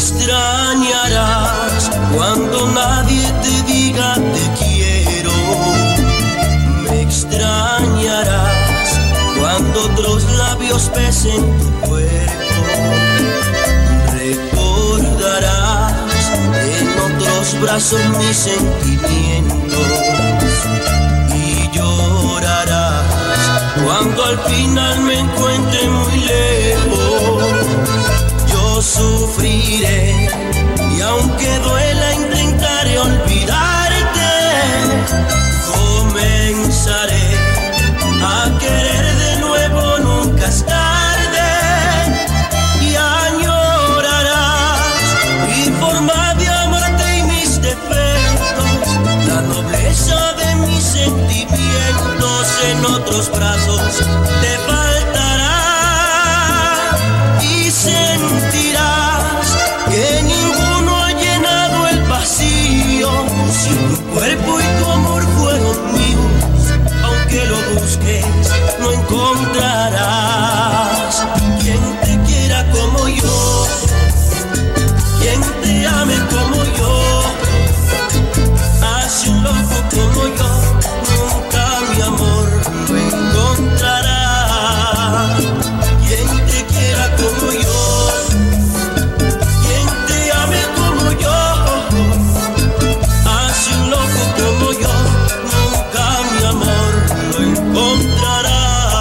extrañarás cuando nadie te diga te quiero. Me extrañarás cuando otros labios besen tu cuerpo. Recordarás en otros brazos mis sentimientos y llorarás cuando al final me encuentre muy lejos. Yo sufriré y aunque duela intentaré olvidarte. Comenzaré a querer de nuevo, nunca es tarde, y añorarás mi forma de amarte y mis defectos, la nobleza de mis sentimientos. En otros brazos te faltará y sentirás que ninguno ha llenado el vacío. Si tu cuerpo y tu amor fueron míos, aunque lo busques no encontrarás quien te quiera como yo, quien te ame como yo, así un loco como yo. Nunca mi amor lo encontrará quien te quiera como yo, quien te ame como yo, así un loco como yo. Nunca mi amor lo encontrará.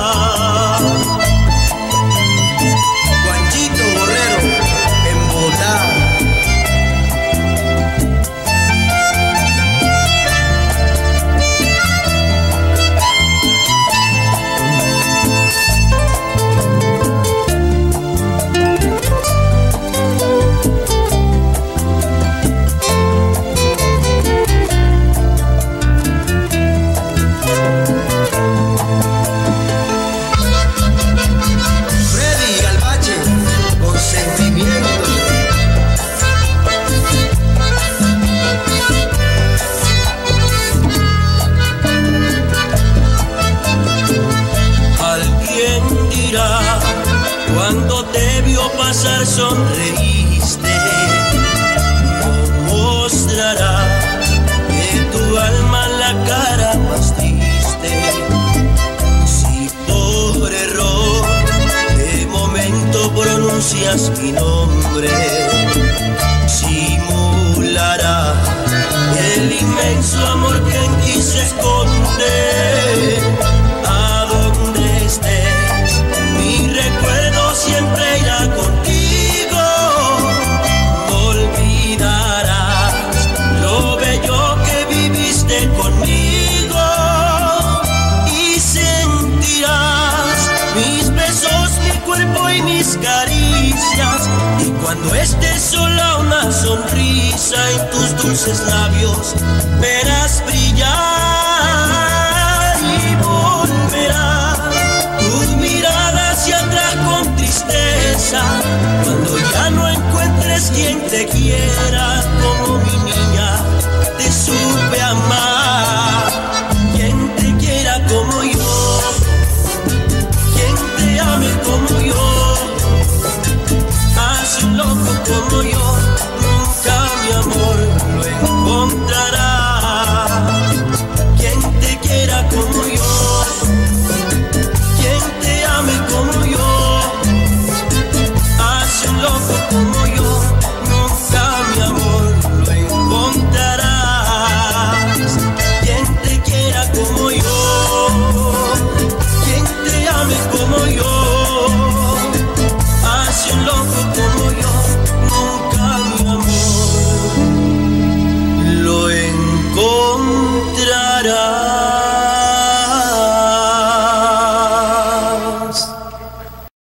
Juanchito Borrero en Bogotá. Cuando te vio pasar sonreíste, no mostrará de tu alma la cara más triste. Si por error de momento pronuncias mi nombre, simulará el inmenso amor que en ti se esconde. A donde estés, mi recuerdo siempre irá contigo. Olvidarás lo bello que viviste conmigo y sentirás mis besos, mi cuerpo y mis caricias. Y cuando estés sola, una sonrisa en tus dulces labios verás brillar, y volverás tus miradas hacia atrás con tristeza cuando ya no encuentres quien te quiera.